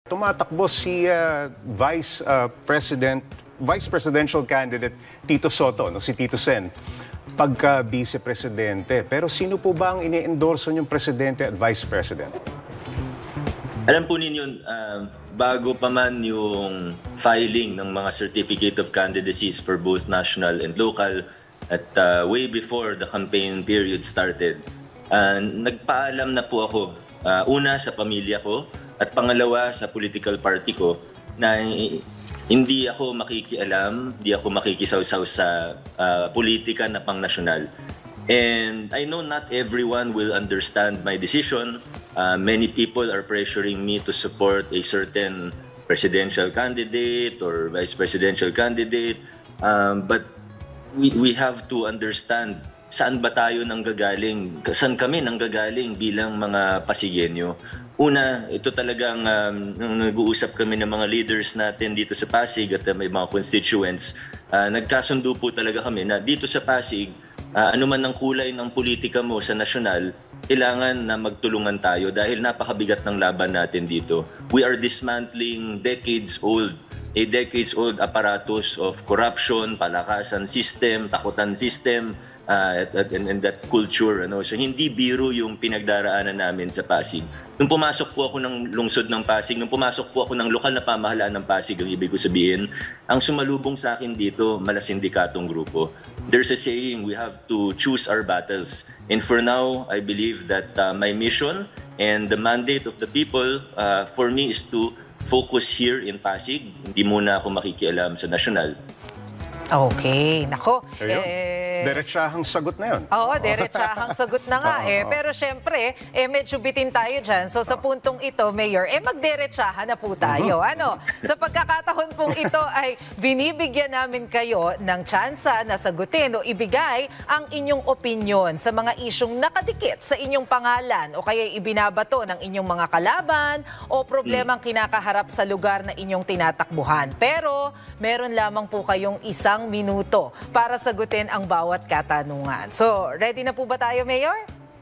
tumatakbo si Vice Presidential candidate Tito Sotto, no, si Tito Sen, pagka-Vice Presidente. Pero sino po ba ang ini-endorso niyong Presidente at Vice President? Alam po ninyo, bago pa man yung filing ng mga Certificate of Candidacies for both national and local at way before the campaign period started, nagpaalam na po ako, una sa pamilya ko at pangalawa sa political party ko na hindi ako makikialam, hindi ako makikisawsaw sa politika na pang-nasyonal. And I know not everyone will understand my decision. Many people are pressuring me to support a certain presidential candidate or vice presidential candidate. But we have to understand saan ba tayo nanggagaling, saan kami nanggagaling bilang mga Pasigenyo. Una, ito talagang nag-uusap kami ng mga leaders natin dito sa Pasig at may mga constituents. Nagkasundo po talaga kami na dito sa Pasig, ano man ang kulay ng politika mo sa nasyonal, kailangan na magtulungan tayo dahil napakabigat ng laban natin dito. We are dismantling a decades-old apparatus of corruption, palakasan system, takutan system, and that culture. So hindi biro yung pinagdaraanan namin sa Pasig. Nung pumasok po ako ng lungsod ng Pasig, nung pumasok po ako ng lokal na pamahalaan ng Pasig, ang ibig ko sabihin, ang sumalubong sa akin dito, malasindikatong grupo. There's a saying, we have to choose our battles. And for now, I believe that my mission and the mandate of the people for me is to focus here in Pasig. Hindi muna ako makikialam sa nasyonal. Okay, nako. Diretsahang sagot na yun. Oo, diretsahang sagot na nga. Pero syempre, medyo bitin tayo dyan. So sa puntong ito, Mayor, magdiretsahan na po tayo. Sa pagkakataon pong ito ay binibigyan namin kayo ng tsansa na sagutin o ibigay ang inyong opinyon sa mga isyong nakadikit sa inyong pangalan o kaya ibinabato ng inyong mga kalaban o problemang kinakaharap sa lugar na inyong tinatakbuhan. Pero meron lamang po kayong isang minuto para sagutin ang bawat katanungan. So, ready na po ba tayo, Mayor?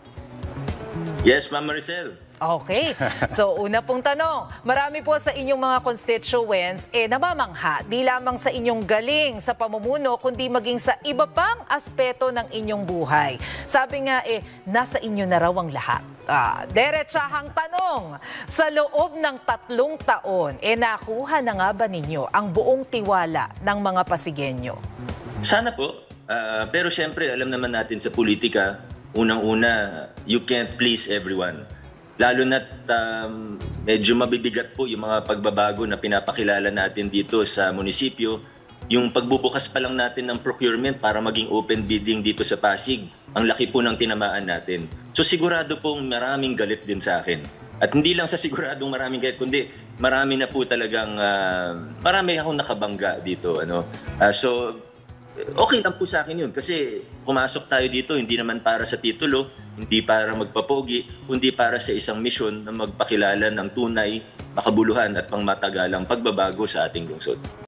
Yes, Ma'am Maricel. Okay. So, una pong tanong. Marami po sa inyong mga constituents namamangha, di lamang sa inyong galing sa pamumuno, kundi maging sa iba pang aspeto ng inyong buhay. Sabi nga nasa inyo na raw ang lahat. Diretsahang tanong. Sa loob ng 3 taon, nakuha na nga ba ninyo ang buong tiwala ng mga Pasigenyo? Sana po. Pero syempre, alam naman natin sa politika, unang-una, you can't please everyone. Lalo na't medyo mabibigat po yung mga pagbabago na pinapakilala natin dito sa munisipyo. Yung pagbubukas pa lang natin ng procurement para maging open bidding dito sa Pasig, ang laki po ng tinamaan natin. So sigurado pong maraming galit din sa akin. At hindi lang sa siguradong maraming galit, kundi marami na po talagang, marami akong nakabangga dito. So okay lang po sa akin yun kasi pumasok tayo dito hindi naman para sa titulo, hindi para magpapogi, kundi para sa isang misyon na magpakilala ng tunay, makabuluhan at pangmatagalang pagbabago sa ating lungsod.